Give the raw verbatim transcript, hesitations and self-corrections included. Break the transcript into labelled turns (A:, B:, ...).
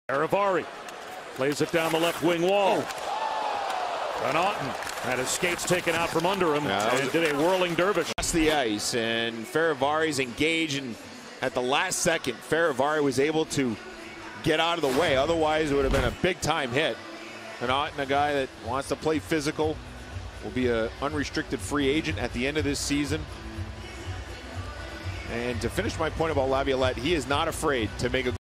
A: Fehervary plays it down the left wing wall. Connauton had his skates taken out from under him yeah, and did a whirling dervish.
B: Across the ice, and Fehervary's engaged, and at the last second, Fehervary was able to get out of the way. Otherwise, it would have been a big-time hit. Connauton, a guy that wants to play physical, will be an unrestricted free agent at the end of this season. And to finish my point about Laviolette, he is not afraid to make a